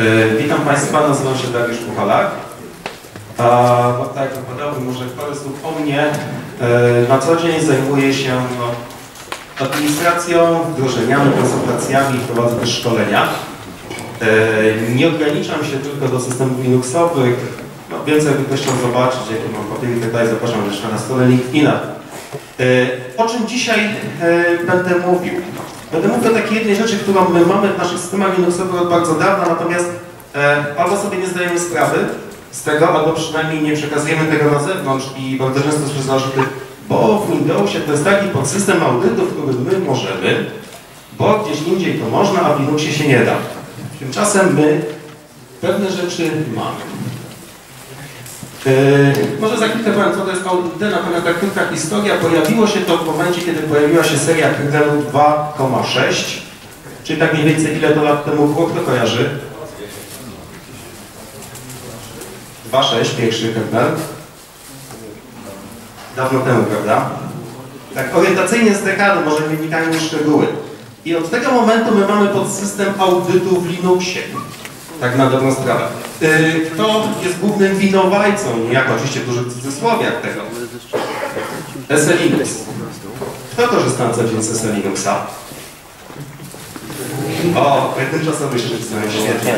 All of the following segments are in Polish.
Witam Państwa, nazywam się Dariusz Puchalak. Tak jak wypadałoby, może parę słów o mnie. Na co dzień zajmuję się administracją, wdrożeniami, konsultacjami, prowadzę też szkolenia. Nie ograniczam się tylko do systemów Linuxowych. Więcej jakby ktoś chciał zobaczyć, jakie mam profil, tutaj zapraszam jeszcze na stronę LinkedIna. O czym dzisiaj będę mówił? Będę mówił o takiej jednej rzeczy, którą my mamy w naszych systemach Linuxowych od bardzo dawna, natomiast albo sobie nie zdajemy sprawy z tego, albo przynajmniej nie przekazujemy tego na zewnątrz i bardzo często słyszę zarzuty, bo w Windowsie to jest taki podsystem audytu, w którym my możemy, bo gdzieś indziej to można, a w Linuxie się nie da. Tymczasem my pewne rzeczy mamy. Może za chwilkę powiem, co to jest audyt, natomiast ta krótka historia, pojawiło się to w momencie, kiedy pojawiła się seria kernelu 2,6, czyli tak mniej więcej ile to lat temu było, kto kojarzy? 2,6, pierwszy kernel. Dawno temu, prawda? Tak orientacyjnie z dekadą, może nie wnikajmy w szczegóły. I od tego momentu my mamy podsystem audytu w Linuxie. Tak na dobrą sprawę. Kto jest głównym winowajcą, niejako oczywiście w dużych cudzysłowiach tego? SE Linux. Kto korzysta na co dzień z SE Linuxa? O, tymczasowy szczyt, świetnie.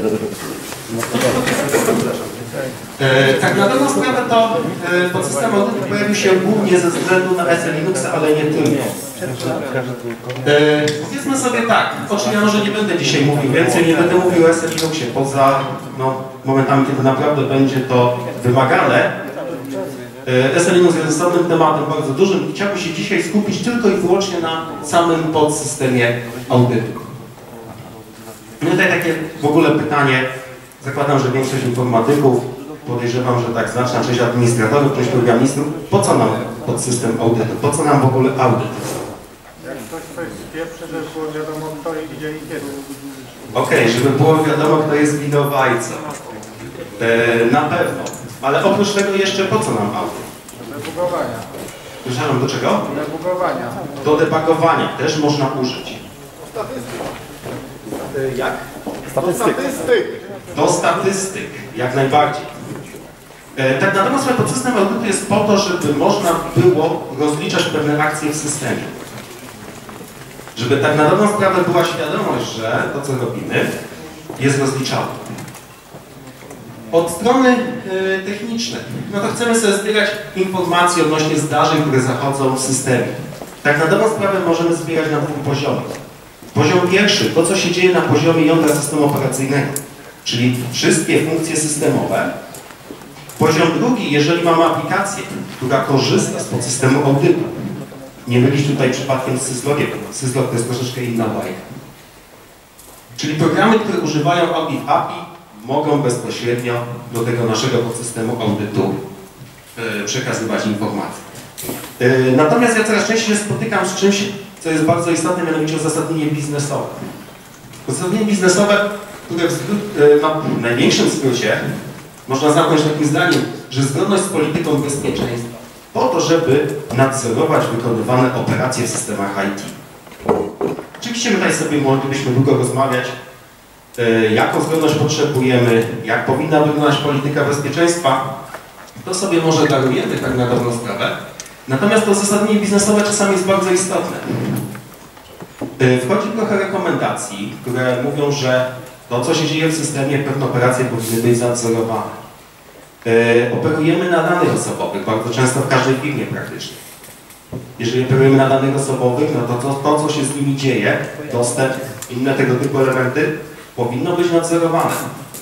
Tak na dobrą sprawę to podsystem audytu pojawił się głównie ze względu na SE Linuxa, ale nie tylko. Powiedzmy sobie tak, oczywiście ja może nie będę dzisiaj mówił więcej, nie będę mówił o SE Linuxie, poza momentami, kiedy naprawdę będzie to wymagane. SE Linux jest osobnym tematem bardzo dużym i chciałbym się dzisiaj skupić tylko i wyłącznie na samym podsystemie audytu. No tutaj takie w ogóle pytanie, zakładam, że większość informatyków, podejrzewam, że tak znaczna część administratorów, część programistów, po co nam podsystem audytu, po co nam w ogóle audyt? Jak ktoś coś spieprzy, żeby było wiadomo, kto idzie i kiedy. Okej, żeby było wiadomo, kto jest winowajcą. Na pewno. Ale oprócz tego jeszcze po co nam audyt? Do debugowania. Przepraszam, do czego? Do debugowania. Do debugowania też można użyć. Jak? Statystyk. Do statystyk, jak najbardziej. Tak natomiast podsystem audytu jest po to, żeby można było rozliczać pewne akcje w systemie. Żeby tak na dobrą sprawę była świadomość, że to, co robimy, jest rozliczalne. Od strony technicznej, no to chcemy sobie zbierać informacje odnośnie zdarzeń, które zachodzą w systemie. Tak na dobrą sprawę możemy zbierać na dwóch poziomach. Poziom pierwszy, to co się dzieje na poziomie jądra systemu operacyjnego, czyli wszystkie funkcje systemowe. Poziom drugi, jeżeli mamy aplikację, która korzysta z podsystemu audytu. Nie mylić tutaj przypadkiem z Syslogiem. Syslog to jest troszeczkę inna bajka. Czyli programy, które używają Audit API, mogą bezpośrednio do tego naszego podsystemu audytu przekazywać informacje. Natomiast ja coraz częściej się spotykam z czymś, co jest bardzo istotne, mianowicie uzasadnienie biznesowe. Uzasadnienie biznesowe, które w największym skrócie można zamknąć takim zdaniem, że zgodność z polityką bezpieczeństwa po to, żeby nadzorować wykonywane operacje w systemach IT. Oczywiście my tutaj sobie moglibyśmy długo rozmawiać, jaką zgodność potrzebujemy, jak powinna wyglądać polityka bezpieczeństwa. To sobie może darujemy tak na dobrą sprawę. Natomiast to uzasadnienie biznesowe czasami jest bardzo istotne. Wchodzi trochę rekomendacji, które mówią, że to, co się dzieje w systemie, pewne operacje powinny być nadzorowane. Operujemy na danych osobowych, bardzo często w każdej firmie praktycznie. Jeżeli operujemy na danych osobowych, no to co się z nimi dzieje, dostęp, inne tego typu elementy, powinno być nadzorowane.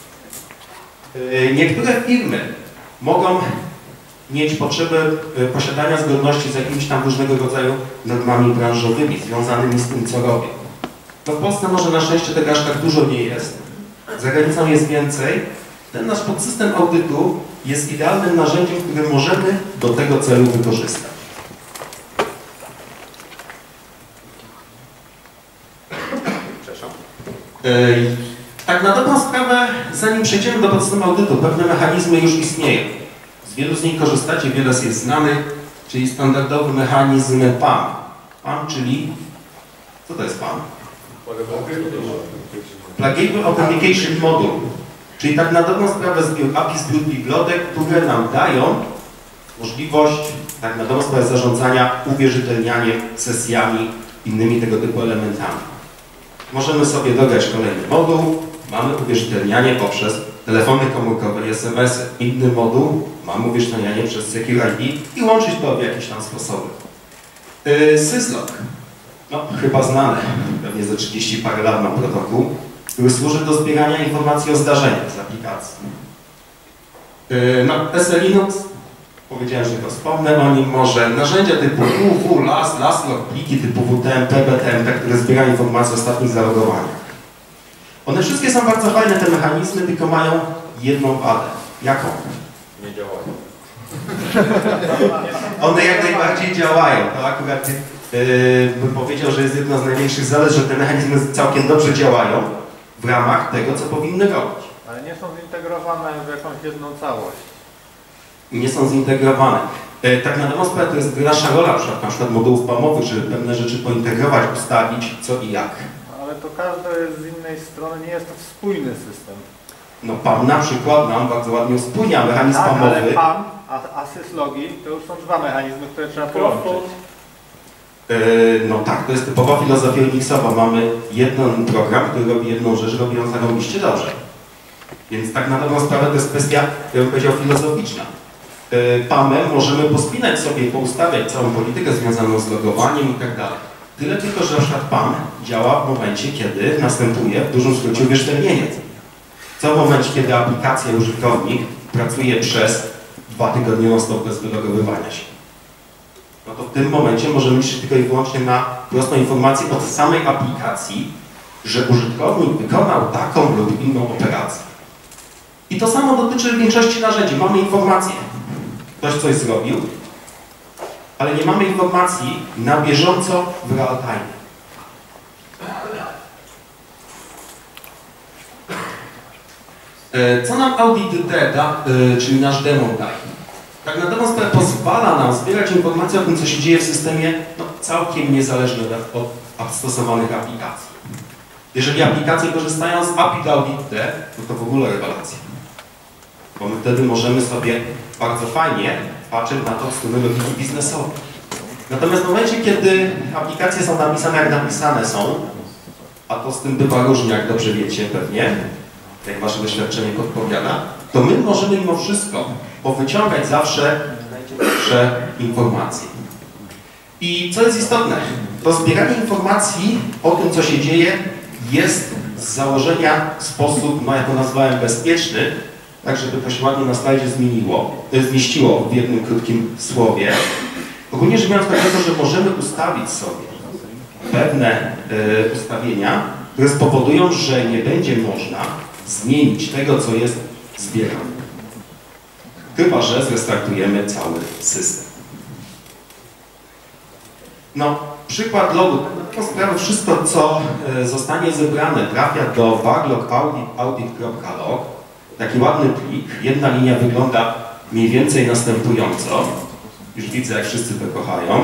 Niektóre firmy mogą mieć potrzebę posiadania zgodności z jakimiś tam różnego rodzaju normami branżowymi, związanymi z tym, co robią. No w Polsce może na szczęście tego aż tak dużo nie jest. Za granicą jest więcej. Ten nasz podsystem audytu jest idealnym narzędziem, które możemy do tego celu wykorzystać. Tak na dobrą sprawę, zanim przejdziemy do podsystemu audytu, pewne mechanizmy już istnieją. Z wielu z nich korzystacie, wiele z jest znanych, czyli standardowy mechanizm PAM. PAM, czyli... Co to jest PAM? Pluggable Authentication Module, czyli tak na dobrą sprawę API zbiór bibliotek, które nam dają możliwość tak na dobrą sprawę zarządzania uwierzytelnianiem, sesjami, innymi tego typu elementami. Możemy sobie dodać kolejny moduł, mamy uwierzytelnianie poprzez telefony komórkowe i SMS-y. Inny moduł, mamy uwierzytelnianie przez Secure ID i łączyć to w jakiś tam sposoby. Syslog, no chyba znane, pewnie ze 30 parę lat ma protokół, który służy do zbierania informacji o zdarzeniach z aplikacji. No, SE Linux, powiedziałem, że to wspomnę o nim może. Narzędzia typu UW, LAS, LASLog, pliki typu WTMP, BTMP, które zbierają informacje o ostatnich zalogowaniach. One wszystkie są bardzo fajne, te mechanizmy, tylko mają jedną wadę. Jaką? Nie działają. One jak najbardziej działają. To akurat bym powiedział, że jest jedna z największych zalet, że te mechanizmy całkiem dobrze działają w ramach tego, co powinny robić. Ale nie są zintegrowane w jakąś jedną całość. Nie są zintegrowane. Tak na dobrą sprawę to jest nasza rola na przykład modułów PAM-owych, żeby pewne rzeczy pointegrować, ustawić co i jak. Ale to każdy z innej strony nie jest to spójny system. No PAM na przykład nam bardzo ładnie uspójnia mechanizm Tak, PAM-owy. ale PAM, a syslogi to już są dwa mechanizmy, które trzeba połączyć. No tak, to jest typowa filozofia Unixowa. Mamy jeden program, który robi jedną rzecz, robi ją zarobiście dobrze. Więc tak na dobrą sprawę to jest kwestia, ja bym powiedział, filozoficzna. PAM-em możemy pospinać sobie, poustawiać całą politykę związaną z logowaniem i tak dalej. Tyle tylko, że na przykład PAM działa w momencie, kiedy następuje w dużym skrócie uwierzytelnienie. Co w momencie, kiedy aplikacja, użytkownik pracuje przez 2 tygodnie non-stop bez wylogowywania się. No to w tym momencie możemy liczyć tylko i wyłącznie na prostą informację od samej aplikacji, że użytkownik wykonał taką lub inną operację. I to samo dotyczy większości narzędzi. Mamy informację, ktoś coś zrobił, ale nie mamy informacji na bieżąco w real time. Co nam Audit D da, czyli nasz demo daje? Tak na dobrą sprawę pozwala nam zbierać informacje o tym, co się dzieje w systemie, no, całkiem niezależnie od stosowanych aplikacji. Jeżeli aplikacje korzystają z API do Audit D, to w ogóle rewelacja. Bo my wtedy możemy sobie bardzo fajnie patrzeć na to od strony logiki biznesowej. Natomiast w momencie, kiedy aplikacje są napisane jak napisane są, a to z tym bywa różnie, jak dobrze wiecie pewnie, jak wasze doświadczenie podpowiada, to my możemy mimo wszystko powyciągać zawsze najciekawsze informacje. I co jest istotne, to zbieranie informacji o tym, co się dzieje, jest z założenia w sposób, no ja to nazwałem bezpieczny, tak żeby to się ładnie na slajdzie zmieściło w jednym krótkim słowie. Ogólnie rzecz biorąc, chodzi o to, że możemy ustawić sobie pewne ustawienia, które spowodują, że nie będzie można zmienić tego, co jest zbierane. Chyba że zrestartujemy cały system. No, przykład logu. Na taką sprawę wszystko, co zostanie zebrane, trafia do backlog audit.log. Taki ładny plik. Jedna linia wygląda mniej więcej następująco. Już widzę, jak wszyscy to kochają.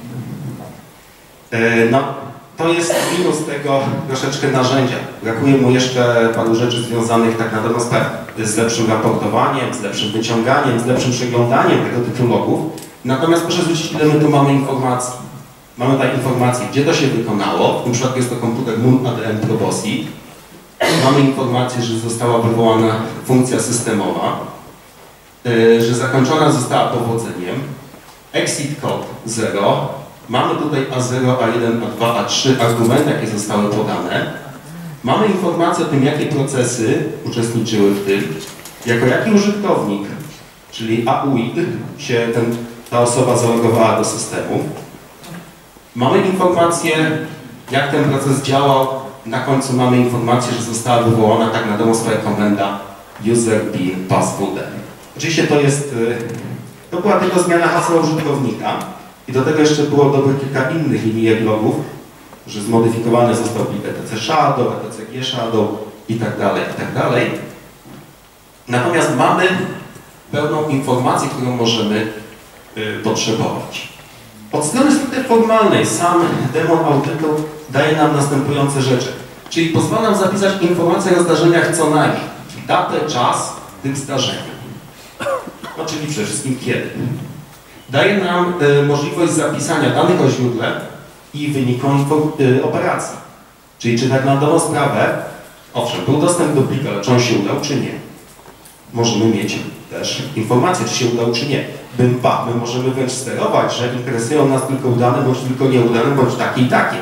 No, to jest minus tego troszeczkę narzędzia. Brakuje mu jeszcze paru rzeczy związanych tak na dobrą sprawę z lepszym raportowaniem, z lepszym wyciąganiem, z lepszym przeglądaniem tego typu logów. Natomiast proszę zwrócić, ile my tu mamy informacji. Mamy tutaj informację, gdzie to się wykonało. W tym przypadku jest to komputer Moon ADM Probosi. Mamy informację, że została wywołana funkcja systemowa, że zakończona została powodzeniem. Exit code 0. Mamy tutaj A0, A1, A2, A3 argumenty, jakie zostały podane. Mamy informację o tym, jakie procesy uczestniczyły w tym, jako jaki użytkownik, czyli AUID, się ta osoba zalogowała do systemu. Mamy informację, jak ten proces działał. Na końcu mamy informację, że została wywołana tak na dobrą sprawę komenda user bin passwd. Oczywiście to była tylko zmiana hasła użytkownika i do tego jeszcze było dobrych kilka innych linijek logów, że zmodyfikowany został plik etc shadow, etc g shadow i tak dalej, i tak dalej. Natomiast mamy pełną informację, którą możemy potrzebować. Od strony stricte formalnej sam demon audytu daje nam następujące rzeczy. Czyli pozwala nam zapisać informacje o zdarzeniach co najmniej. Datę, czas tych zdarzeń. No czyli przede wszystkim kiedy. Daje nam możliwość zapisania danych o źródle i wyniku operacji. Czyli czy tak na dobrą sprawę, owszem, był dostęp do plika, ale czy on się udał, czy nie. Możemy mieć też informację, czy się udał, czy nie. My możemy wręcz sterować, że interesują nas tylko udane, bądź tylko nieudane, bądź takie i takie.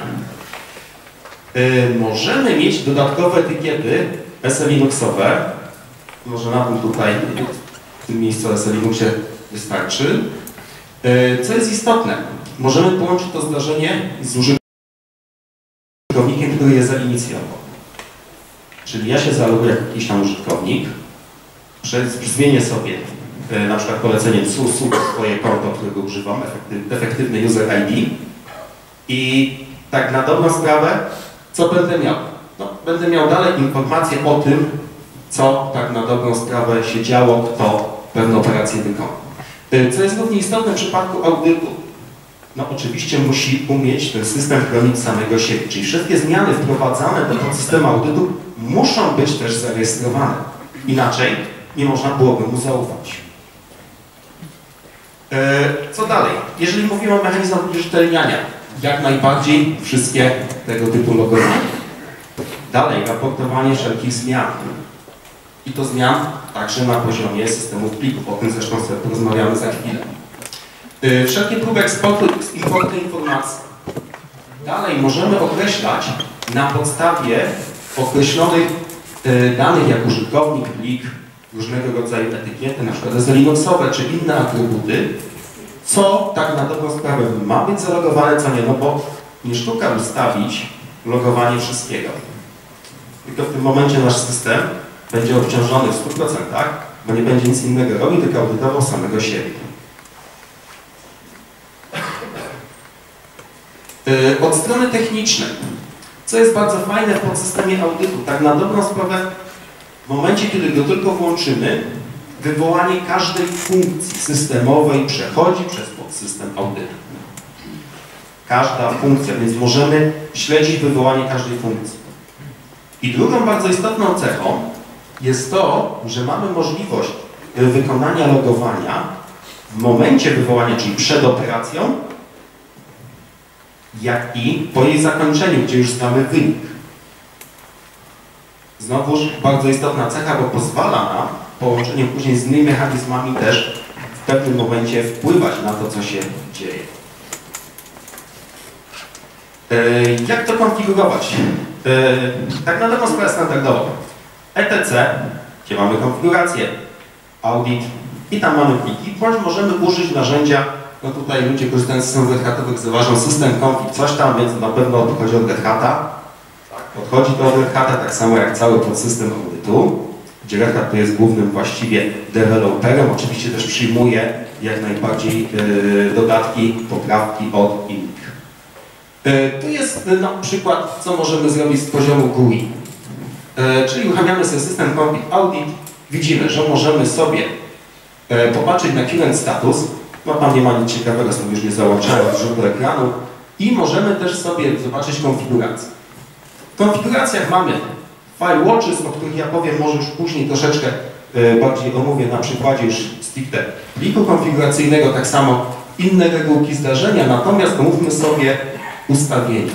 Możemy mieć dodatkowe etykiety SE-Linuxowe. Może na tym tutaj, w tym miejscu SE-Linuxie wystarczy. Co jest istotne, możemy połączyć to zdarzenie z użytkownikiem, który je zainicjował. Czyli ja się zaloguję jak jakiś tam użytkownik, zmienię sobie na przykład poleceniem SUS swoje konto, którego używam, efektywny user ID i tak na dobrą sprawę, co będę miał? No, będę miał dalej informacje o tym, co tak na dobrą sprawę się działo, kto pewną operację wykonał. Co jest równie istotne w przypadku audytu? No oczywiście musi umieć ten system chronić samego siebie, czyli wszystkie zmiany wprowadzane do systemu audytu muszą być też zarejestrowane. Inaczej nie można byłoby mu zaufać. Co dalej? Jeżeli mówimy o mechanizmach uwierzytelniania, jak najbardziej wszystkie tego typu logowania. Dalej, raportowanie wszelkich zmian. I to zmian także na poziomie systemów plików, o tym zresztą sobie porozmawiamy za chwilę. Wszelkie próby eksportu i importu informacji. Dalej możemy określać na podstawie określonych danych jak użytkownik, plik, różnego rodzaju etykiety, na przykład SE-Linuxowe czy inne atrybuty, co tak na dobrą sprawę ma być zalogowane, co nie, no bo nie sztuka ustawić logowanie wszystkiego. Tylko w tym momencie nasz system będzie obciążony w 100%, bo nie będzie nic innego robił, tylko audytował samego siebie. Od strony technicznej, co jest bardzo fajne w podsystemie audytu, tak na dobrą sprawę, w momencie, kiedy go tylko włączymy, wywołanie każdej funkcji systemowej przechodzi przez podsystem audytu. Każda funkcja, więc możemy śledzić wywołanie każdej funkcji. I drugą bardzo istotną cechą jest to, że mamy możliwość wykonania logowania w momencie wywołania, czyli przed operacją, jak i po jej zakończeniu, gdzie już znamy wynik. Znowuż bardzo istotna cecha, bo pozwala nam połączenie później z innymi mechanizmami też w pewnym momencie wpływać na to, co się dzieje. Jak to konfigurować? Tak na dobrą sprawę standardowo. ETC, gdzie mamy konfigurację, audit i tam mamy pliki, bądź możemy użyć narzędzia, no tutaj ludzie korzystając z systemów Red Hatowych zauważą system config, coś tam, więc na pewno odchodzi od Red Hata. Odchodzi to od Red Hata tak samo jak cały podsystem audytu, gdzie Red Hat to jest głównym właściwie deweloperem, oczywiście też przyjmuje jak najbardziej dodatki, poprawki od innych. Tu jest na przykład, co możemy zrobić z poziomu GUI. Czyli uruchamiamy sobie system config audit, widzimy, że możemy sobie popatrzeć na current status, no tam nie ma nic ciekawego, są już nie załączane z rzutu ekranu i możemy też sobie zobaczyć konfigurację. W konfiguracjach mamy file watches, o których ja powiem może już później troszeczkę bardziej omówię na przykładzie już stricte pliku konfiguracyjnego, tak samo inne regułki zdarzenia, natomiast omówmy sobie ustawienia.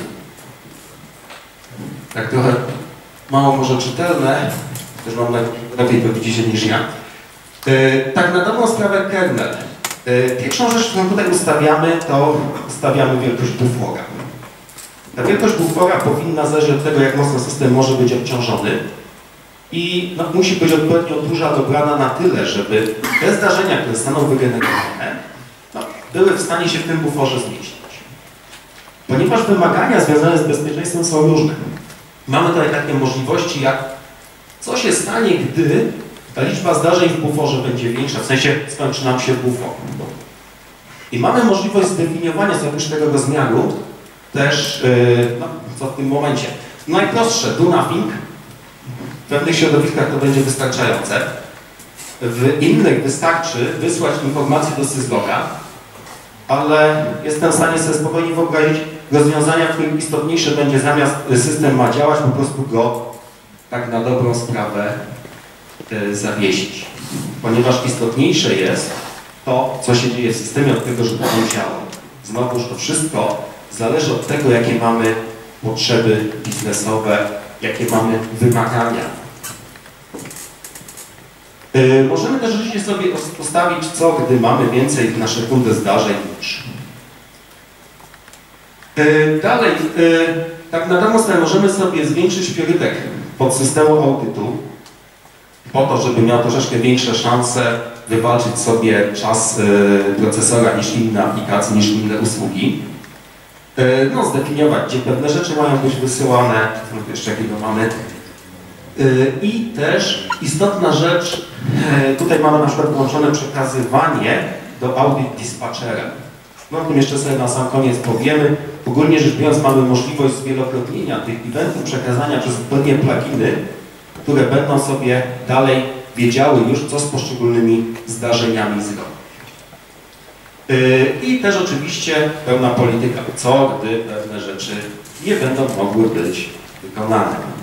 Tak trochę mało może czytelne, też mam lepiej to widzicie niż ja. Tak na dobrą sprawę kernel. Pierwszą rzecz, którą tutaj ustawiamy, to ustawiamy wielkość bufora. Ta wielkość bufora powinna zależeć od tego, jak mocno system może być obciążony i no, musi być odpowiednio duża, dobrana na tyle, żeby te zdarzenia, które zostaną wygenerowane, no, były w stanie się w tym buforze zmieścić. Ponieważ wymagania związane z bezpieczeństwem są różne. Mamy tutaj takie możliwości, jak co się stanie, gdy ta liczba zdarzeń w buforze będzie większa, w sensie skończy nam się bufor. I mamy możliwość zdefiniowania sobie już tego rozmiaru też, no, co w tym momencie. Najprostsze, do nothing. W pewnych środowiskach to będzie wystarczające. W innych wystarczy wysłać informację do sysloga ale jestem w stanie sobie spokojnie wyobrazić rozwiązania, w których istotniejsze będzie zamiast system ma działać, po prostu go tak na dobrą sprawę zawiesić. Ponieważ istotniejsze jest to, co się dzieje w systemie, od tego, żeby on działał. Znowuż to wszystko zależy od tego, jakie mamy potrzeby biznesowe, jakie mamy wymagania. Możemy też oczywiście sobie ustawić, co gdy mamy więcej w naszej pulę zdarzeń niż. Dalej, tak na dobrą sprawę możemy sobie zwiększyć priorytet podsystemu audytu po to, żeby miał troszeczkę większe szanse wywalczyć sobie czas procesora niż inne aplikacje, niż inne usługi. No, zdefiniować, gdzie pewne rzeczy mają być wysyłane, jeszcze jakiego mamy. I też istotna rzecz, tutaj mamy na przykład włączone przekazywanie do Audit Dispatchera. No o tym jeszcze sobie na sam koniec powiemy. Ogólnie rzecz biorąc mamy możliwość zwielokrotnienia tych eventów, przekazania przez odpowiednie pluginy, które będą sobie dalej wiedziały już, co z poszczególnymi zdarzeniami zrobić. I też oczywiście pełna polityka, co gdy pewne rzeczy nie będą mogły być wykonane.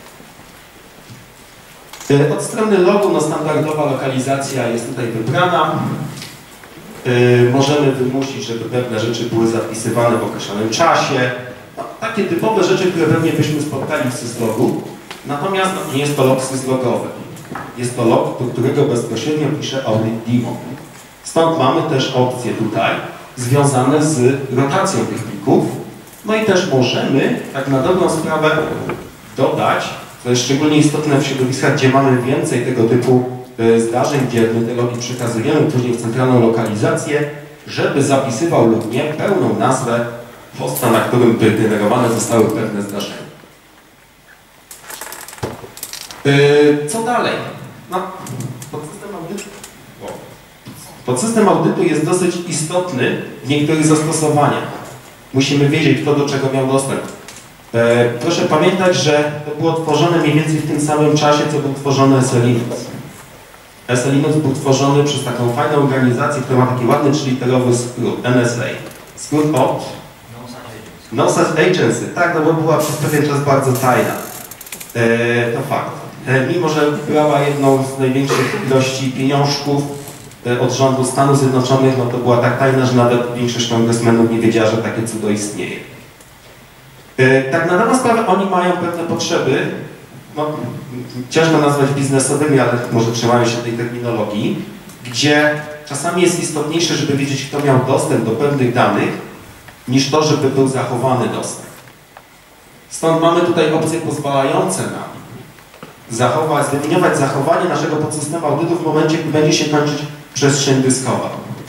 Od strony logu no, standardowa lokalizacja jest tutaj wybrana. Możemy wymusić, żeby pewne rzeczy były zapisywane w określonym czasie. No, takie typowe rzeczy, które pewnie byśmy spotkali w syslogu. Natomiast no, nie jest to log syslogowy. Jest to log, do którego bezpośrednio pisze audit daemon. Stąd mamy też opcje tutaj związane z rotacją tych plików. No i też możemy, tak na dobrą sprawę, dodać, to jest szczególnie istotne w środowiskach, gdzie mamy więcej tego typu zdarzeń, gdzie my te logi przekazujemy później w centralną lokalizację, żeby zapisywał lub nie pełną nazwę hosta, na którym generowane zostały pewne zdarzenia. Co dalej? No, podsystem audytu jest dosyć istotny w niektórych zastosowaniach. Musimy wiedzieć, kto do czego miał dostęp. Proszę pamiętać, że to było tworzone mniej więcej w tym samym czasie, co był tworzony SE-Linux. SE-Linux był tworzony przez taką fajną organizację, która ma taki ładny trzyliterowy skrót, NSA. Skrót od No Such Agency. Tak, no bo była przez pewien czas bardzo tajna. To fakt. Mimo że brała jedną z największych ilości pieniążków od rządu Stanów Zjednoczonych, no to była tak tajna, że nawet większość kongresmenów nie wiedziała, że takie cudo istnieje. Tak na dobrą sprawę oni mają pewne potrzeby, no, ciężko nazwać biznesowymi, ale może trzymają się tej terminologii, gdzie czasami jest istotniejsze, żeby wiedzieć, kto miał dostęp do pewnych danych, niż to, żeby był zachowany dostęp. Stąd mamy tutaj opcje pozwalające nam zdefiniować zachowanie naszego podsystemu audytu w momencie, gdy będzie się kończyć przestrzeń dyskowa.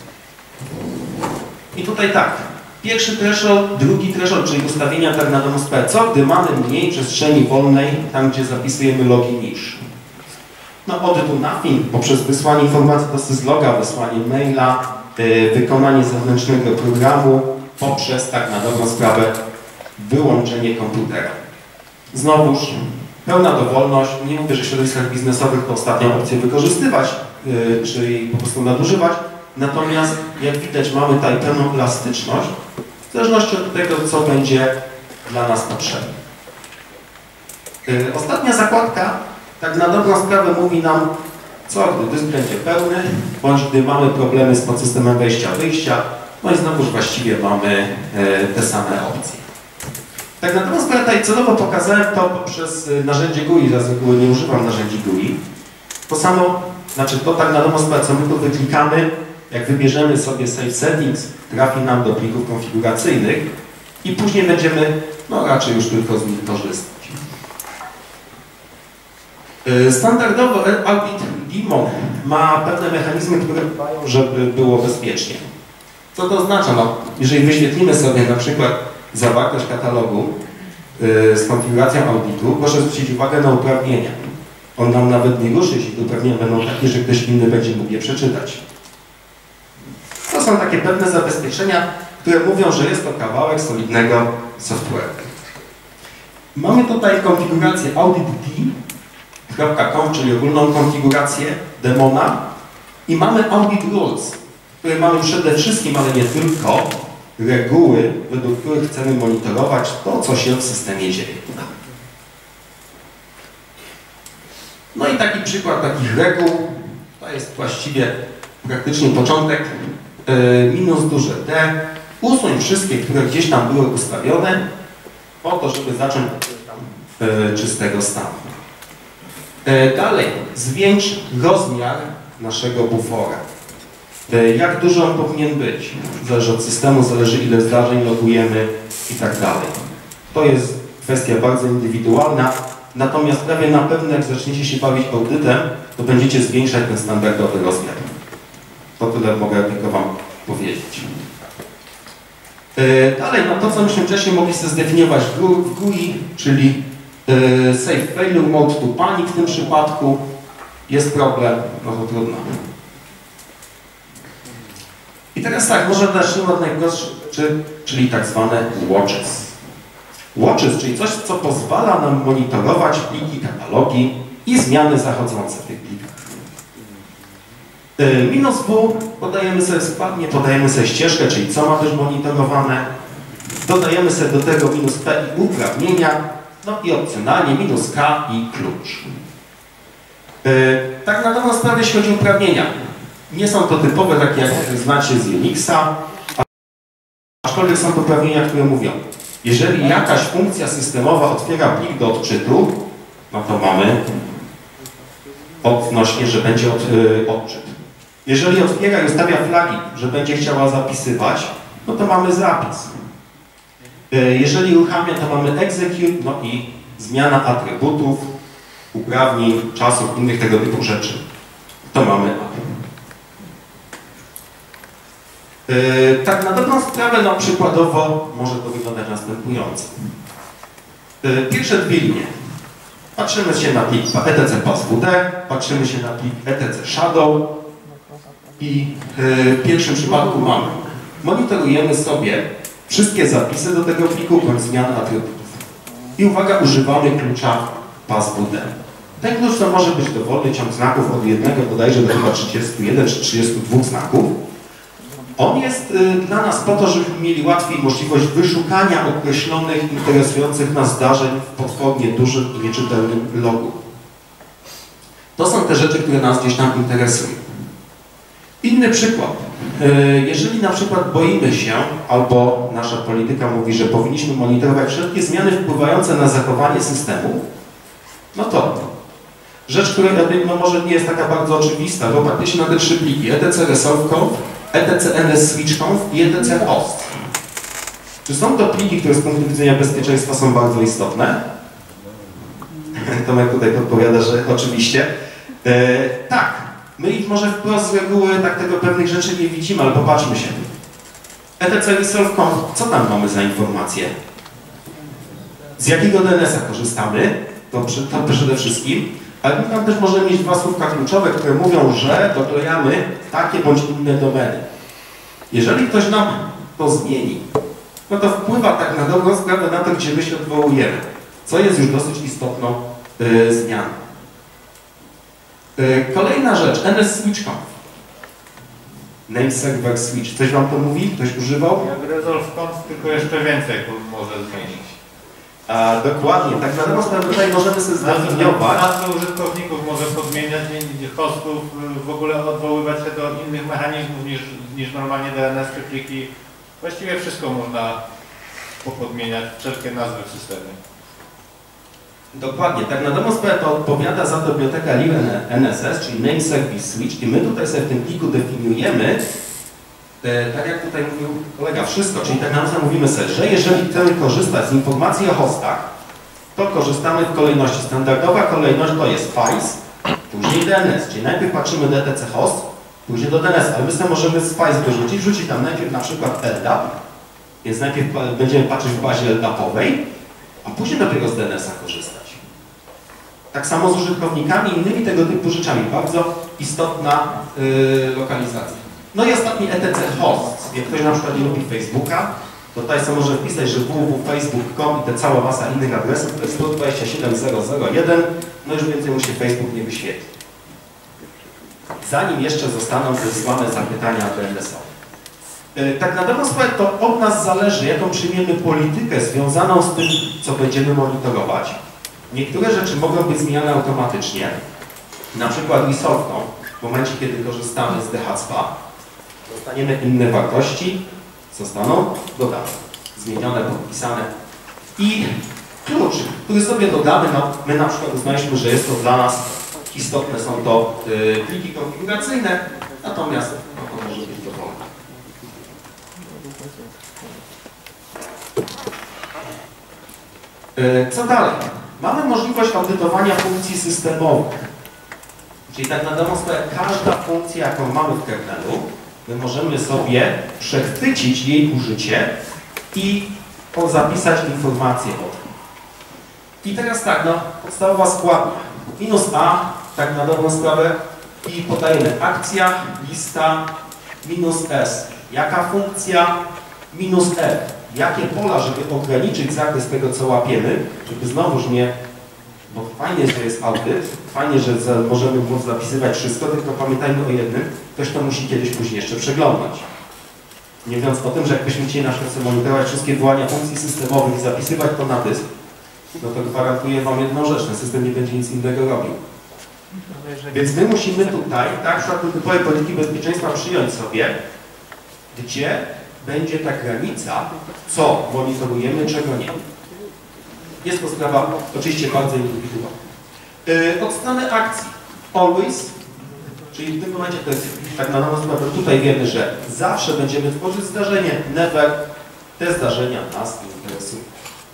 I tutaj tak, pierwszy threshold, drugi threshold, czyli ustawienia tak na dobrą sprawę. Co, gdy mamy mniej przestrzeni wolnej, tam gdzie zapisujemy logi niż? No od do nothing, poprzez wysłanie informacji do sysloga, wysłanie maila, wykonanie zewnętrznego programu, poprzez tak na dobrą sprawę wyłączenie komputera. Znowuż pełna dowolność, nie mówię, że w środowiskach biznesowych to ostatnią opcję wykorzystywać, czy jej po prostu nadużywać, natomiast jak widać mamy tutaj pełną elastyczność, w zależności od tego, co będzie dla nas potrzebne. Ostatnia zakładka, tak na dobrą sprawę mówi nam, co gdy dysk będzie pełny, bądź gdy mamy problemy z podsystemem wejścia-wyjścia, no i znowuż właściwie mamy te same opcje. Tak na dobrą sprawę tutaj celowo pokazałem to poprzez narzędzie GUI, za reguły nie używam narzędzi GUI. To samo, znaczy to tak na dobrą sprawę, co my tu wyklikamy, jak wybierzemy sobie Save Settings, trafi nam do plików konfiguracyjnych i później będziemy, no raczej już tylko z nich korzystać. Standardowo Audit daemon ma pewne mechanizmy, które dbają, żeby było bezpiecznie. Co to oznacza? No, jeżeli wyświetlimy sobie na przykład zawartość katalogu z konfiguracją auditu, proszę zwrócić uwagę na uprawnienia. On nam nawet nie ruszy, jeśli te uprawnienia będą takie, że ktoś inny będzie mógł je przeczytać. To są takie pewne zabezpieczenia, które mówią, że jest to kawałek solidnego software'u. Mamy tutaj konfigurację auditd.com, czyli ogólną konfigurację demona i mamy audit rules. której mamy przede wszystkim, ale nie tylko, reguły, według których chcemy monitorować to, co się w systemie dzieje. No i taki przykład takich reguł, to jest właściwie praktycznie początek, minus duże D, usuń wszystkie, które gdzieś tam były ustawione, po to, żeby zacząć czystego stanu. Dalej, zwiększ rozmiar naszego bufora. Jak duży on powinien być? Zależy od systemu, zależy ile zdarzeń logujemy i tak dalej. To jest kwestia bardzo indywidualna, natomiast prawie na pewno jak zaczniecie się bawić audytem, to będziecie zwiększać ten standardowy rozmiar. To tyle mogę tylko Wam powiedzieć. Dalej, no to co myśmy wcześniej mogli sobie zdefiniować w GUI, czyli Safe Failure Mode to Panic w tym przypadku. Jest problem, no to trudno. I teraz tak, może zacznijmy od najprostszych, czyli tak zwane watches. Watches, czyli coś, co pozwala nam monitorować pliki, katalogi i zmiany zachodzące w tych plikach. Minus W podajemy sobie składnie, podajemy sobie ścieżkę, czyli co ma być monitorowane. Dodajemy sobie do tego minus P i uprawnienia, no i opcjonalnie minus K i klucz. Tak na dobrą sprawę, jeśli chodzi o uprawnienia. Nie są to typowe, takie jak znacie z Unixa, aczkolwiek są to uprawnienia, które mówią, jeżeli jakaś funkcja systemowa otwiera plik do odczytu, no to mamy odnośnie, że będzie odczyt. Jeżeli otwiera i ustawia flagi, że będzie chciała zapisywać, no to mamy zapis. Jeżeli uruchamia, to mamy execute, no i zmiana atrybutów, uprawnień, czasów, innych tego typu rzeczy. To mamy A. Tak na dobrą sprawę, no przykładowo może to wyglądać następująco. Pierwsze dwie linie. Patrzymy się na plik etc passwd, patrzymy się na plik etc shadow i w pierwszym przypadku mamy. Monitorujemy sobie wszystkie zapisy do tego pliku bądź zmian atrybutów. I uwaga, używamy klucza passwd. Ten klucz to może być dowolny ciąg znaków od jednego bodajże do chyba 31 czy 32 znaków. On jest dla nas po to, żebyśmy mieli łatwiej możliwość wyszukania określonych, interesujących nas zdarzeń w potwornie dużym i nieczytelnym logu. To są te rzeczy, które nas gdzieś tam interesują. Inny przykład. Jeżeli na przykład boimy się, albo nasza polityka mówi, że powinniśmy monitorować wszelkie zmiany wpływające na zachowanie systemu, no to rzecz, która no może nie jest taka bardzo oczywista, bo praktycznie na te trzy pliki etc resolve code, etc ns switch conf i etc host. Czy są to pliki, które z punktu widzenia bezpieczeństwa są bardzo istotne? Tomek tutaj podpowiada, że oczywiście. Tak, my ich może wprost z reguły tak tego pewnych rzeczy nie widzimy, ale popatrzmy się. etc resolve conf, co tam mamy za informacje? Z jakiego DNS-a korzystamy? To przede wszystkim. Ale tam też możemy mieć dwa słówka kluczowe, które mówią, że doklejamy takie bądź inne domeny. Jeżeli ktoś nam to zmieni, no to wpływa tak na dobrą sprawę na to, gdzie my się odwołujemy, co jest już dosyć istotną zmianą. Kolejna rzecz, NS-switch-conf. Name server switch. Coś Wam to mówi? Ktoś używał? Jak resolve conf, tylko jeszcze więcej może zmienić. Dokładnie, tak na dobrą sprawę tutaj możemy sobie zdefiniować. Nazwy użytkowników może podmieniać, hostów, w ogóle odwoływać się do innych mechanizmów niż normalnie DNS czy pliki. Właściwie wszystko można popodmieniać, wszelkie nazwy w systemie. Dokładnie, tak na dobrą sprawę to odpowiada za to biblioteka LibNSS, czyli Name Service Switch i my tutaj sobie w tym pliku definiujemy, tak jak tutaj mówił kolega, wszystko, czyli tak naprawdę mówimy sobie, że jeżeli chcemy korzystać z informacji o hostach, to korzystamy w kolejności. Standardowa kolejność to jest FILES, później DNS, czyli najpierw patrzymy do etc host, później do DNS, ale my sobie możemy z FILES wyrzucić, wrzucić tam najpierw na przykład LDAP, więc najpierw będziemy patrzeć w bazie LDAP-owej, a później dopiero z DNS-a korzystać. Tak samo z użytkownikami i innymi tego typu rzeczami. Bardzo istotna lokalizacja. No i ostatni etc host. Jak ktoś na przykład nie lubi Facebooka, to tutaj sobie może wpisać, że www.facebook.com i te cała masa innych adresów to jest 127.0.0.1, no już więcej mu się Facebook nie wyświetli. zanim jeszcze zostaną wysłane zapytania DNS-owe. Tak na dobrą sprawę to od nas zależy, jaką przyjmiemy politykę związaną z tym, co będziemy monitorować. Niektóre rzeczy mogą być zmieniane automatycznie, na przykład resolve'ą, w momencie, kiedy korzystamy z DHCP, dostaniemy inne wartości, zostaną dodane, zmienione, podpisane. I klucz, który sobie dodamy, no, my na przykład uznaliśmy, że jest to dla nas istotne, są to pliki konfiguracyjne, natomiast no, to może być dowolne. Co dalej? Mamy możliwość audytowania funkcji systemowych. Czyli tak na dobrą sprawę, każda funkcja, jaką mamy w kernelu, my możemy sobie przechwycić jej użycie i zapisać informacje o tym. I teraz tak, no, podstawowa składnia. -a, tak na dobrą sprawę, i podajemy akcja, lista, -s. Jaka funkcja? -f. Jakie pola, żeby ograniczyć zakres tego, co łapiemy, żeby znowuż nie... Bo fajnie, że jest audyt, fajnie, że możemy móc zapisywać wszystko, tylko pamiętajmy o jednym, ktoś to musi kiedyś później jeszcze przeglądać. Nie mówiąc o tym, że jakbyśmy chcieli na przykład monitorować wszystkie wołania funkcji systemowych i zapisywać to na dysk, no to gwarantuję Wam jedną rzecz, ten system nie będzie nic innego robił. Więc my musimy tutaj, tak, w przypadku typowej polityki bezpieczeństwa przyjąć sobie, gdzie będzie ta granica, co monitorujemy, czego nie. Jest to sprawa oczywiście bardzo indywidualna. Od strony akcji, always, czyli w tym momencie to jest tak na nową sprawę, tutaj wiemy, że zawsze będziemy tworzyć zdarzenie, never, te zdarzenia nas interesują.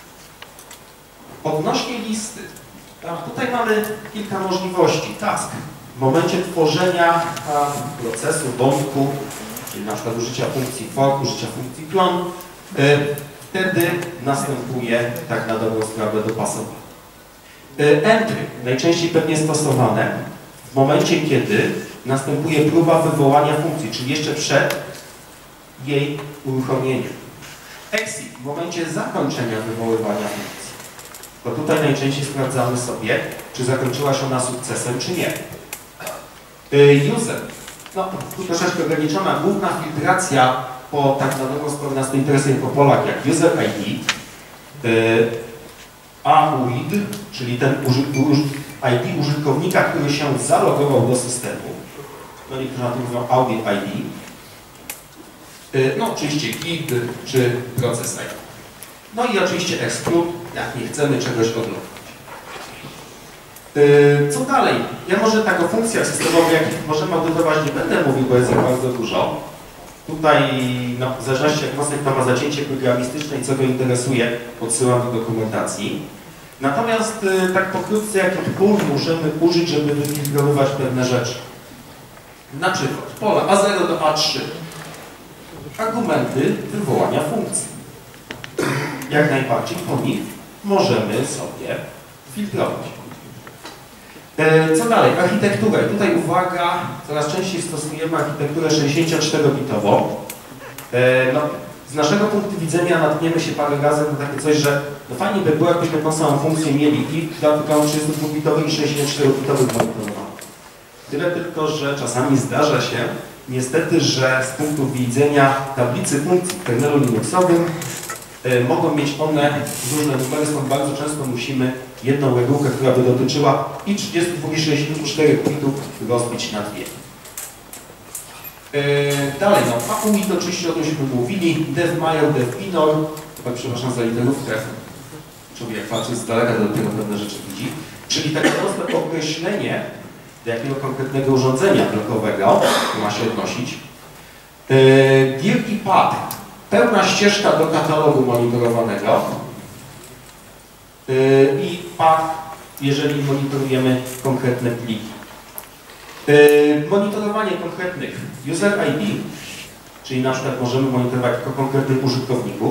Odnośnie listy, tutaj mamy kilka możliwości. Task, w momencie tworzenia procesu, wątku, czyli na przykład użycia funkcji for, użycia funkcji clone, wtedy następuje tak na dobrą sprawę dopasowanie. Entry, najczęściej pewnie stosowane w momencie, kiedy następuje próba wywołania funkcji, czyli jeszcze przed jej uruchomieniem. Exit, w momencie zakończenia wywoływania funkcji. Bo tutaj najczęściej sprawdzamy sobie, czy zakończyła się ona sukcesem, czy nie. User, no tu troszeczkę ograniczona, główna filtracja po tak na dobrą sprawę nas to interesuje po polach jak user ID, AUID, czyli ten ID użytkownika, który się zalogował do systemu. No niektórzy na tym mówią audit ID. No oczywiście GID czy proces ID. No i oczywiście exclude, jak nie chcemy czegoś odlogować. Co dalej? Ja może tak o funkcjach systemowych, jakich możemy audytować, nie będę mówił, bo jest ich bardzo dużo. Tutaj, no, w zależności jak mocno to ma zacięcie programistyczne i co go interesuje, odsyłam do dokumentacji. Natomiast tak pokrótce, jakich pól możemy użyć, żeby wyfiltrować pewne rzeczy. Na przykład pola A0 do A3. Argumenty wywołania funkcji. Jak najbardziej po nich możemy sobie filtrować. Co dalej? Architektura. I tutaj uwaga, coraz częściej stosujemy architekturę 64-bitową. No, z naszego punktu widzenia natkniemy się parę razy na takie coś, że no fajnie by było, jakbyśmy tą samą funkcję mieli i w grafikach 32-bitowych i 64-bitowych monitorowanych. Tyle tylko, że czasami zdarza się niestety, że z punktu widzenia tablicy funkcji w kernelu Linuxowym mogą mieć one różne numery, stąd bardzo często musimy jedną regułkę, która by dotyczyła i 32 i 64 bitów rozbić na dwie. Dalej, no, AUID oczywiście o tym żeśmy mówili, devmile, devinor, przepraszam za literówkę, człowiek jak patrzy z daleka, to dopiero pewne rzeczy widzi, czyli takie proste określenie, do jakiego konkretnego urządzenia blokowego ma się odnosić. Dir i path, pełna ścieżka do katalogu monitorowanego i path, jeżeli monitorujemy konkretne pliki. Monitorowanie konkretnych user ID, czyli na przykład możemy monitorować tylko konkretnych użytkowników,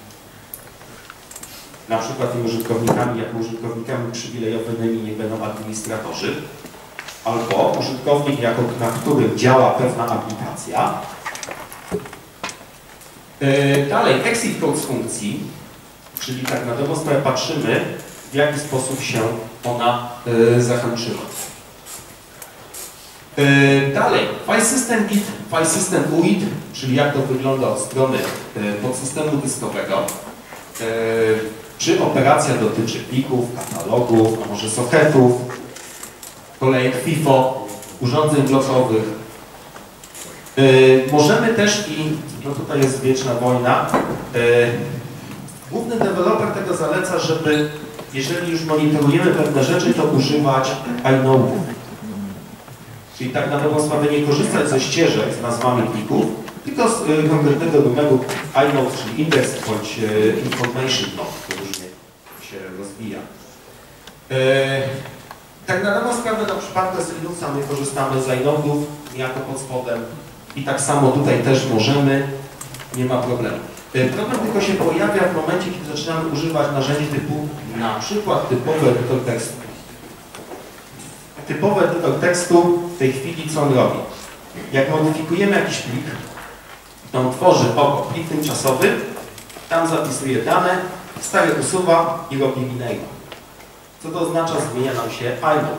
na przykład tymi użytkownikami, jako użytkownikami przywilejowymi nie będą administratorzy, albo użytkownik, na którym działa pewna aplikacja. Dalej, exit code z funkcji, czyli tak na dobrą sprawę patrzymy, w jaki sposób się ona zakończyła. Dalej, file system git, file system UID, czyli jak to wygląda od strony podsystemu dyskowego. Czy operacja dotyczy plików, katalogów, a może socketów, kolejek FIFO, urządzeń blokowych. Możemy też no tutaj jest wieczna wojna, główny deweloper tego zaleca, żeby jeżeli już monitorujemy pewne rzeczy, to używać inode. Czyli tak na dobrą sprawę nie korzystać ze ścieżek z nazwami plików, tylko z konkretnego numeru inode, czyli index bądź information node, to różnie się rozwija. Tak na dobrą sprawę na przypadku Linuxa my korzystamy z inode'ów niejako pod spodem i tak samo tutaj też możemy, nie ma problemu. Problem tylko się pojawia w momencie, kiedy zaczynamy używać narzędzi typu na przykład typowy edytor tekstu. Typowy edytor tekstu w tej chwili co on robi? Jak modyfikujemy jakiś plik, to on tworzy plik tymczasowy, tam zapisuje dane, stary usuwa i robi rename. Co to oznacza? Zmienia nam się inode.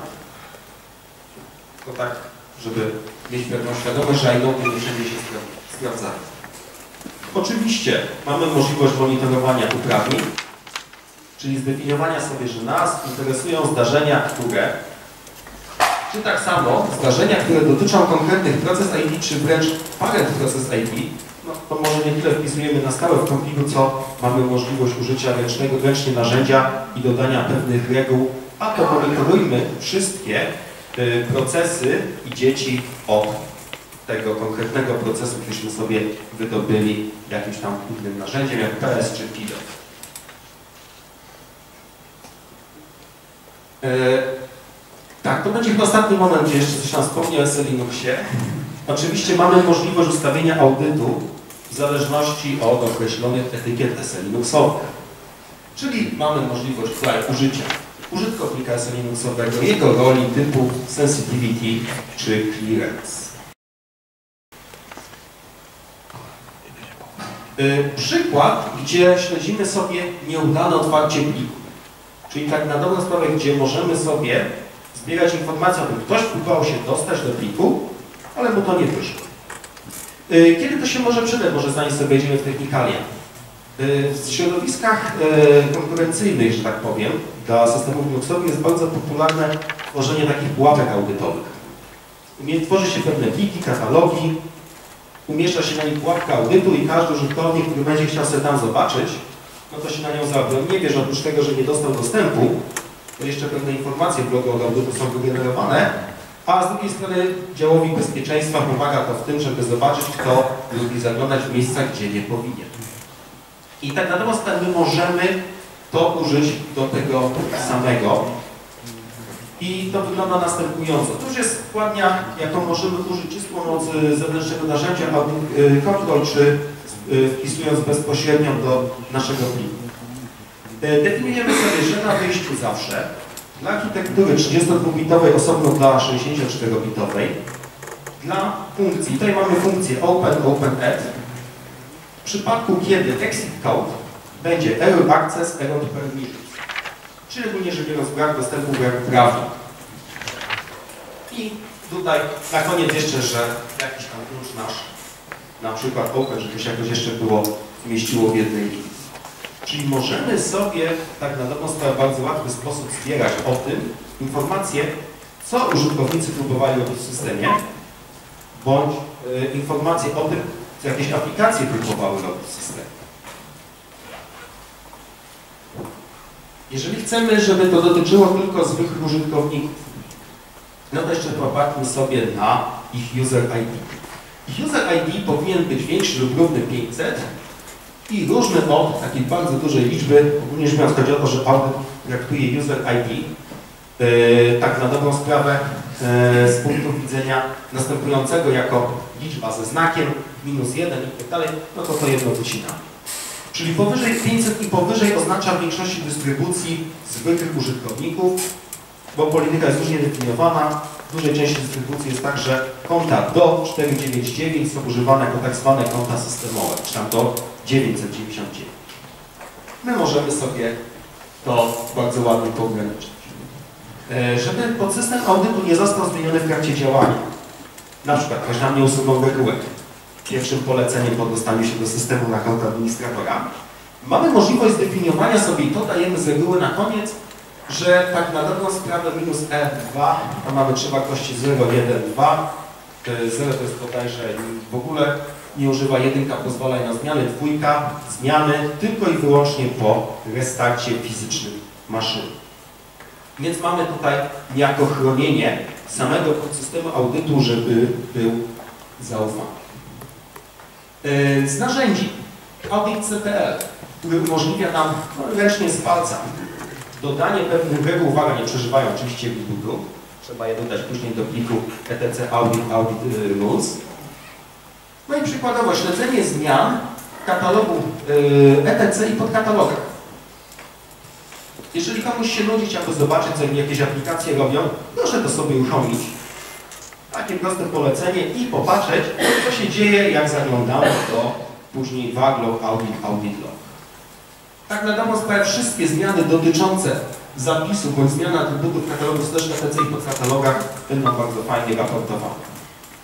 To tak, żeby mieć pewną świadomość, że inode nie wszędzie się sprawdzają. Oczywiście mamy możliwość monitorowania uprawnień, czyli zdefiniowania sobie, że nas interesują zdarzenia, które, czy tak samo zdarzenia, które dotyczą konkretnych proces ID, czy wręcz parent proces ID, no to może nie tyle wpisujemy na stałe w kompilu, co mamy możliwość użycia ręcznie narzędzia i dodania pewnych reguł, a to monitorujmy wszystkie procesy i dzieci od tego konkretnego procesu, któryśmy sobie wydobyli jakimś tam innym narzędziem, jak PS czy PIDO. Tak, to będzie chyba ostatni moment, gdzie jeszcze coś nam wspomnę o SE-Linuxie. Oczywiście mamy możliwość ustawienia audytu w zależności od określonych etykiet SE-Linuxowych. Czyli mamy możliwość tutaj użycia użytkownika SE-Linuxowego, jego roli typu sensitivity czy clearance. Przykład, gdzie śledzimy sobie nieudane otwarcie pliku. Czyli tak na dobrą sprawę, gdzie możemy sobie zbierać informacje o tym, ktoś próbował się dostać do pliku, ale mu to nie wyszło. Kiedy to się może przydać? Może zanim sobie wejdziemy w technikalia. W środowiskach konkurencyjnych, że tak powiem, dla systemów Linuxowych jest bardzo popularne tworzenie takich pułapek audytowych. Tworzy się pewne pliki, katalogi, umieszcza się na nich pułapka audytu i każdy użytkownik, który będzie chciał sobie tam zobaczyć, no to się na nią zabroni. Nie wie, że oprócz tego, że nie dostał dostępu, to jeszcze pewne informacje w logu od audytu są wygenerowane, a z drugiej strony działowi bezpieczeństwa pomaga to w tym, żeby zobaczyć, kto lubi zaglądać w miejsca, gdzie nie powinien. I tak na dobrą sprawę my możemy to użyć do tego samego. I to wygląda następująco. To już jest składnia, jaką możemy użyć czy z pomocy zewnętrznego narzędzia control, czy wpisując bezpośrednio do naszego pliku. Definiujemy sobie, że na wyjściu zawsze dla architektury 32-bitowej osobno dla 64-bitowej, dla funkcji, tutaj mamy funkcję open, w przypadku kiedy exit code będzie error access, error permissions, czyli ogólnie rzecz biorąc brak dostępu, brak uprawnień. I tutaj na koniec jeszcze, że jakiś tam klucz nasz, na przykład open, żeby się jakoś jeszcze było zmieściło w jednej linii. Czyli możemy sobie tak na dobrą sprawę w bardzo łatwy sposób zbierać o tym informacje, co użytkownicy próbowali robić w systemie, bądź informacje o tym, co jakieś aplikacje próbowały robić w systemie. Jeżeli chcemy, żeby to dotyczyło tylko zwykłych użytkowników, no to jeszcze popatrzmy sobie na ich user ID. Ich user ID powinien być większy lub równy 500 i różny od takiej bardzo dużej liczby. Ogólnie rzecz biorąc chodzi o to, że audyt traktuje user ID tak na dobrą sprawę z punktu widzenia następującego jako liczba ze znakiem, -1 i tak dalej, no to jedno wycina. Czyli powyżej 500 i powyżej oznacza w większości dystrybucji zwykłych użytkowników, bo polityka jest różnie definiowana. W dużej części dystrybucji jest tak, że konta do 499 są używane jako tak zwane konta systemowe, czy tam do 999. My możemy sobie to bardzo ładnie poograniczyć. Żeby podsystem audytu nie został zmieniony w trakcie działania, Na przykład ktoś nam nie usunął regułek. Pierwszym poleceniem po dostaniu się do systemu na konto administratora mamy możliwość zdefiniowania sobie, i to dajemy z reguły na koniec, że tak na dobrą sprawę minus R2, tam mamy trzy wartości 0, 1, 2. 0 to jest bodajże w ogóle nie używa, 1 pozwala na zmiany, 2 zmiany tylko i wyłącznie po restarcie fizycznym maszyny. Więc mamy tutaj niejako chronienie samego podsystemu audytu, żeby był zaufany. Z narzędzi Audit.cpl, który umożliwia nam ręcznie z palca dodanie pewnych reguł, uwaga, nie przeżywają oczywiście rebootu, trzeba je dodać później do pliku etc audit rules. No i przykładowo śledzenie zmian katalogu etc i podkatalogach. Jeżeli komuś się nudzi, chciałby zobaczyć, co jakieś aplikacje robią, proszę to sobie uruchomić. Takie proste polecenie i popatrzeć, co się dzieje, jak zaglądamy do później waglog, audit log. Tak na dobrą sprawę wszystkie zmiany dotyczące zapisów bądź zmian atrybutów katalogu /etc i podkatalogach będą bardzo fajnie raportowane.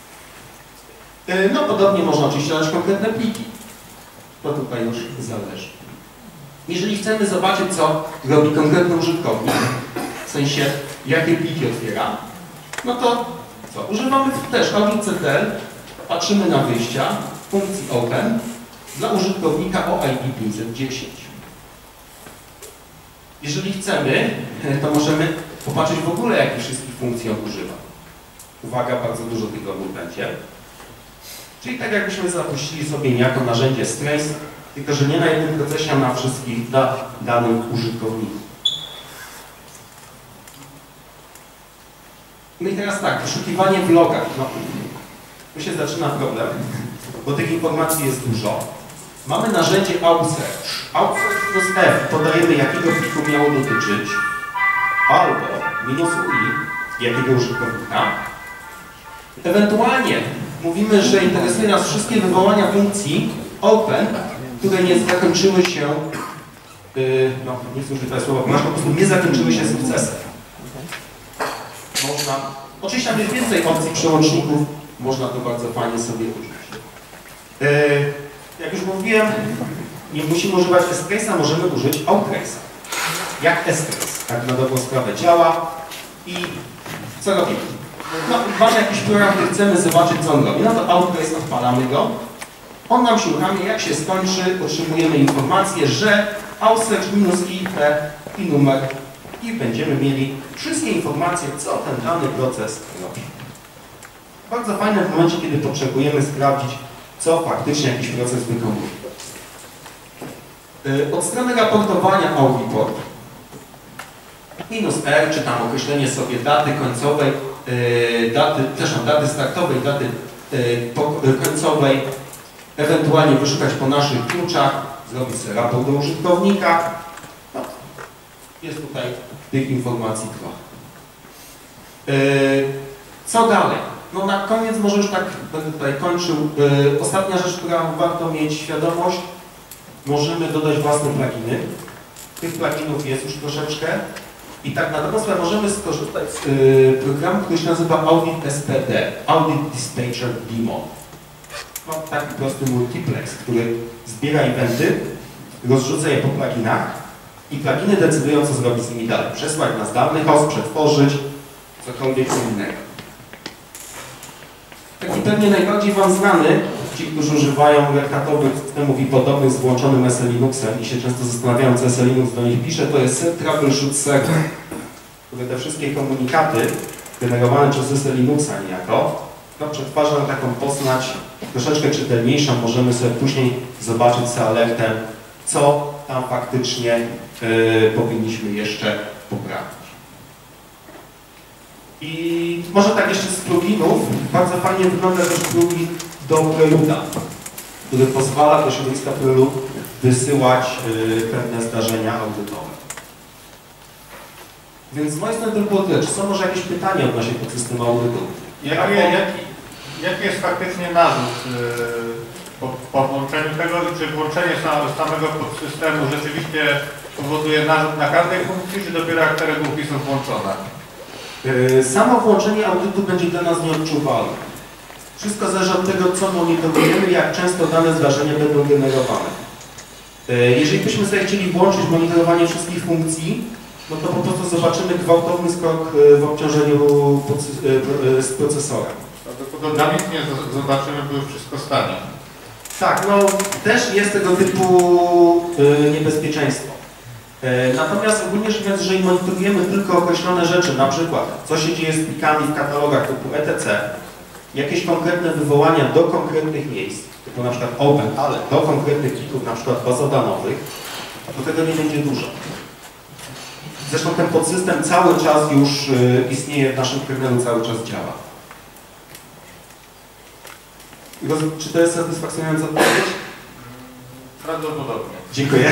No podobnie można oczywiście dać konkretne pliki. To tutaj już zależy. Jeżeli chcemy zobaczyć, co robi konkretny użytkownik, w sensie jakie pliki otwiera, no to co? Używamy też Audit.cpl, patrzymy na wyjścia funkcji Open dla użytkownika o IP 510. Jeżeli chcemy, to możemy popatrzeć w ogóle, jakich wszystkich funkcji on używa. Uwaga, bardzo dużo tego będzie. Czyli tak jakbyśmy zapuścili sobie niejako narzędzie Strace, tylko że nie na jednym procesie, a na wszystkich danym użytkowniku. No i teraz tak, wyszukiwanie w logach. No, tu się zaczyna problem, bo tych informacji jest dużo. Mamy narzędzie outsearch. Outsearch plus F podajemy, jakiego pliku miało dotyczyć, albo minus UI, jakiego użytkownika. Ewentualnie mówimy, że interesuje nas wszystkie wywołania funkcji open, które nie zakończyły się, no nie chcę użyć tego słowa, po prostu nie zakończyły się sukcesem. Można, oczywiście tam jest więcej opcji przełączników, można to bardzo fajnie sobie użyć. Jak już mówiłem, nie musimy używać strace'a, możemy użyć outrace'a. Jak strace, tak na dobrą sprawę działa i co robimy? No, mamy jakiś program, który chcemy zobaczyć, co on robi. No to outrace, odpalamy go. On nam się uruchamia, jak się skończy, otrzymujemy informację, że outsearch minus IP i numer i będziemy mieli wszystkie informacje, co ten dany proces robi. Bardzo fajne w momencie, kiedy potrzebujemy sprawdzić, co faktycznie jakiś proces wykonuje. Od strony raportowania AudReport minus R, czy tam określenie sobie daty końcowej, daty startowej, daty końcowej, ewentualnie wyszukać po naszych kluczach, zrobić sobie raport do użytkownika. No, jest tutaj tych informacji trochę. Co dalej? No na koniec może już tak będę tutaj kończył. Ostatnia rzecz, która warto mieć świadomość, możemy dodać własne pluginy. Tych pluginów jest już troszeczkę. I tak na dobrą sprawę możemy skorzystać z programu, który się nazywa Audit SPD, Audit Dispatcher Demo. No, taki prosty multiplex, który zbiera eventy, rozrzuca je po pluginach i pluginy decydują, co zrobić z nimi dalej. Przesłać na zdalny host, przetworzyć, cokolwiek innego. Taki pewnie najbardziej Wam znany, ci, którzy używają rekatowych systemów i podobnych z włączonym SE Linuxem i się często zastanawiają, co SE Linux do nich pisze, to jest Set Troubleshoot Server, który te wszystkie komunikaty generowane przez SE Linuxa niejako, no, przetwarza na taką postać troszeczkę czytelniejszą. Możemy sobie później zobaczyć z alertem, co tam faktycznie powinniśmy jeszcze poprawić. I może tak jeszcze z pluginów, bardzo fajnie wygląda też plugin do Preluda, który pozwala do środowiska Prelud wysyłać pewne zdarzenia audytowe. Więc z mojej strony to było tyle. Czy są może jakieś pytania odnośnie podsystemu audytu? Jaki jest faktycznie narzut po włączeniu tego i czy włączenie samego podsystemu rzeczywiście powoduje narzut na każdej funkcji, czy dopiero jak te regułki są włączone? Samo włączenie audytu będzie dla nas nieodczuwalne. Wszystko zależy od tego, co monitorujemy, jak często dane zdarzenia będą generowane. Jeżeli byśmy sobie chcieli włączyć monitorowanie wszystkich funkcji, no to po prostu zobaczymy gwałtowny skok w obciążeniu z procesorem. Prawdopodobnie nic nie zobaczymy, bo już wszystko stanie. Tak, no też jest tego typu niebezpieczeństwo. Natomiast ogólnie rzecz biorąc, jeżeli monitorujemy tylko określone rzeczy, na przykład co się dzieje z plikami w katalogach typu etc., jakieś konkretne wywołania do konkretnych miejsc, typu na przykład open, ale do konkretnych plików, na przykład bazodanowych, to tego nie będzie dużo. Zresztą ten podsystem cały czas już istnieje w naszym kernelu, cały czas działa. Czy to jest satysfakcjonująca odpowiedź? Prawdopodobnie. Dziękuję.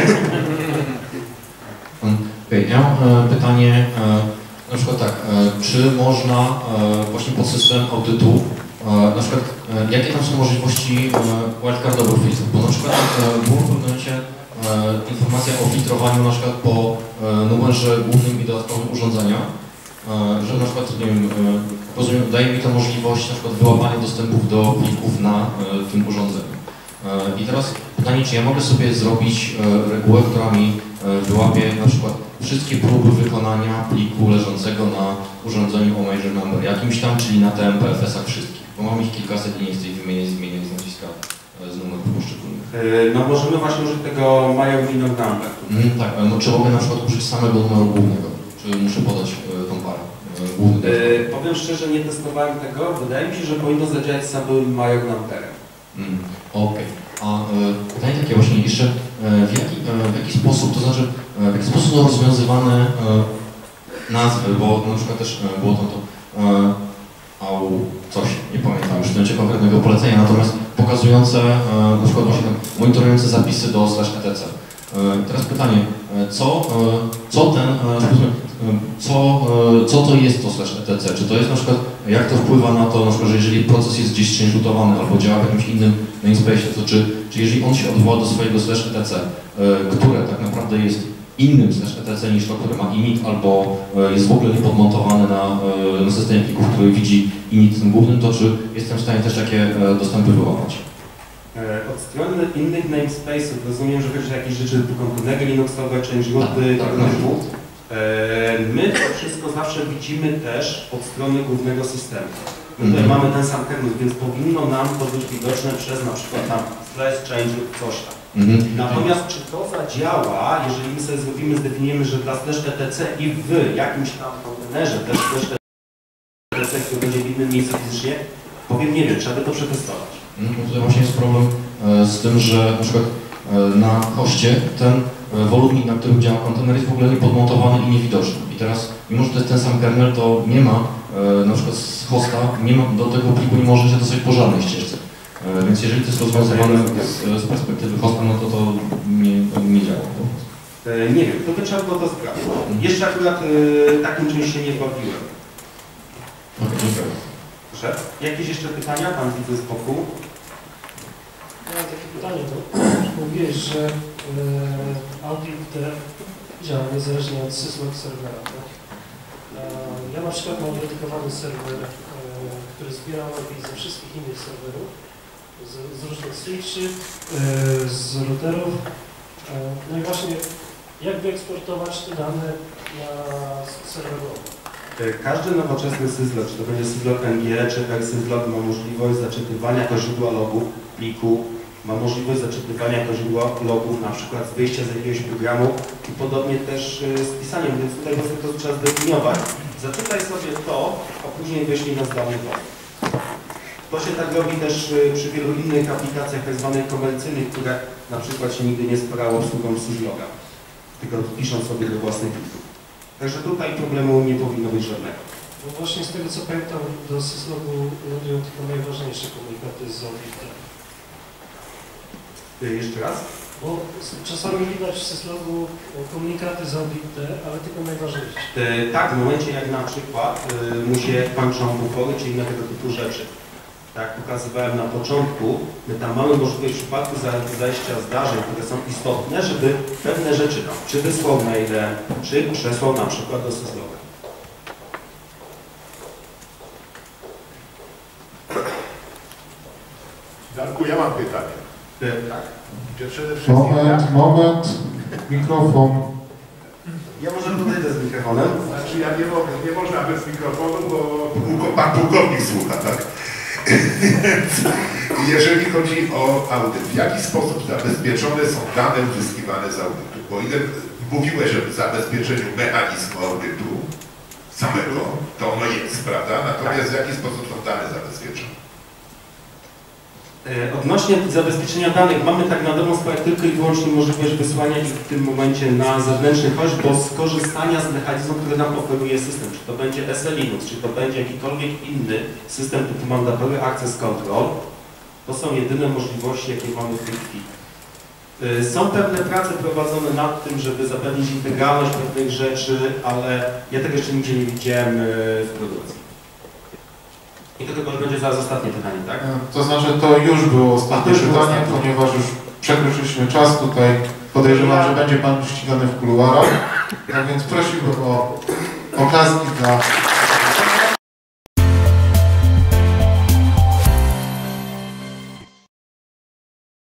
Okay, ja mam pytanie, na przykład tak, czy można właśnie podsystem audytu, na przykład jakie tam są możliwości wildcardowych filtrów, bo na przykład było w pewnym momencie informacja o filtrowaniu na przykład po numerze głównym i dodatkowym urządzenia, że na przykład, nie wiem, rozumiem, daje mi to możliwość na przykład wyłapania dostępów do plików na tym urządzeniu. I teraz pytanie, czy ja mogę sobie zrobić regułę, która mi wyłapie na przykład wszystkie próby wykonania pliku leżącego na urządzeniu o major number jakimś tam, czyli na TMPFS-ach wszystkich, bo mam ich kilkaset i nie chcę ich wymieniać, zmieniać z naciska z numerów poszczególnych. No możemy właśnie użyć tego major minor number. Tak, no, czy mogę na przykład użyć samego numeru głównego, czy muszę podać tą parę? Główny powiem szczerze, nie testowałem tego. Wydaje mi się, że powinno zadziałać z samym major numberem. Okej. A pytanie takie właśnie jeszcze, w jaki sposób, to znaczy, w jaki sposób są rozwiązywane nazwy, bo na przykład też było tam to coś, nie pamiętam już w momencie konkretnego polecenia, natomiast pokazujące, na przykład właśnie tam monitorujące zapisy do /etc. Teraz pytanie, co to jest to /etc? Czy to jest na przykład, jak to wpływa na to, na przykład, że jeżeli proces jest gdzieś change-rootowany albo działa w jakimś innym namespace, to czy jeżeli on się odwoła do swojego /etc, które tak naprawdę jest innym /etc niż to, które ma init, albo jest w ogóle niepodmontowany na systemie plików, który widzi init tym głównym, to czy jestem w stanie też takie dostępy wyłapać? Od strony innych namespace'ów rozumiem, że chodzi o jakieś rzeczy typu komputery Linuxowe, change-rooty, tego typu. My to wszystko zawsze widzimy też od strony głównego systemu. My tutaj mamy ten sam kernel, więc powinno nam to być widoczne przez na przykład tam /change lub coś tam. Natomiast czy to zadziała, jeżeli my sobie zdefiniujemy, że dla /etc i w jakimś tam kontenerze też /etc, który będzie w innym miejscu fizycznie, powiem nie wiem, trzeba by to przetestować. Tutaj właśnie jest problem z tym, że na przykład na hoście ten wolumin, na którym działa kontener, jest w ogóle niepodmontowany i niewidoczny. I teraz, mimo że to jest ten sam kernel, to nie ma, na przykład z hosta, do tego pliku nie może się dostać po żadnej ścieżce. Więc jeżeli to jest rozwiązywane z perspektywy hosta, no to nie działa. Nie wiem, to by trzeba było to sprawdzić. Jeszcze akurat takim czymś się nie bawiłem. Okej, dziękuję. Proszę. Jakieś jeszcze pytania? Pan widzę z boku. Ja mam takie pytanie, bo mówiłeś, że audit działa niezależnie od syslog serwera. Tak? Ja na przykład mam dedykowany serwer, który zbiera logi ze wszystkich innych serwerów, z różnych switchy, z routerów. No i właśnie, jak wyeksportować te dane na serwer log? Każdy nowoczesny syslog, czy to będzie syslog NG, czy syslog, ma możliwość zaczytywania jako źródła logu pliku, ma możliwość zaczytywania jako źródła logów, na przykład z wyjścia z jakiegoś programu i podobnie też z pisaniem, więc tutaj po prostu trzeba zdefiniować. Zaczytaj sobie to, a później wyślij na zdalny kod. To się tak robi też przy wielu innych aplikacjach tak zwanych komercyjnych, które na przykład się nigdy nie sparało obsługą sysloga, tylko pisząc sobie do własnych plików. Także tutaj problemu nie powinno być żadnego. Bo właśnie z tego co pamiętam, do syslogu ładują tylko najważniejsze komunikaty z auditem. Jeszcze raz? Bo czasami widać w syslogu komunikaty z auditem, ale tylko najważniejsze. Tak, w momencie jak na przykład mu się kończą bufory, czy inne tego typu rzeczy. Tak, pokazywałem na początku, my tam mamy możliwość w przypadku zajścia zdarzeń, które są istotne, żeby pewne rzeczy tam, czy wysłał mailem, czy przesłał na przykład do sysloga. Tak. Przede wszystkim, Moment, mikrofon. Ja może podejdę z mikrofonem. Znaczy ja nie mogę, nie można bez mikrofonu, bo pan pułkownik słucha, tak? Więc jeżeli chodzi o audyt, w jaki sposób zabezpieczone są dane uzyskiwane z audytu? Bo ile mówiłeś o zabezpieczeniu mechanizmu audytu samego, to ono jest, prawda? Natomiast w jaki sposób są dane zabezpieczone? Odnośnie zabezpieczenia danych, mamy tak na dobrą sprawę tylko i wyłącznie możliwość wysłania ich w tym momencie na zewnętrzny kosz do skorzystania z mechanizmu, który nam oferuje system. Czy to będzie SE Linux, czy to będzie jakikolwiek inny system typu Mandatory Access Control, to są jedyne możliwości, jakie mamy w tej chwili. Są pewne prace prowadzone nad tym, żeby zapewnić integralność pewnych rzeczy, ale ja tego jeszcze nigdzie nie widziałem w produkcji. I to chyba będzie zaraz ostatnie pytanie, tak? To znaczy, to już było ostatnie pytanie, ponieważ już przekroczyliśmy czas tutaj. Podejrzewam, że będzie Pan ścigany w kuluarach. Tak więc prosiłbym o oklaski dla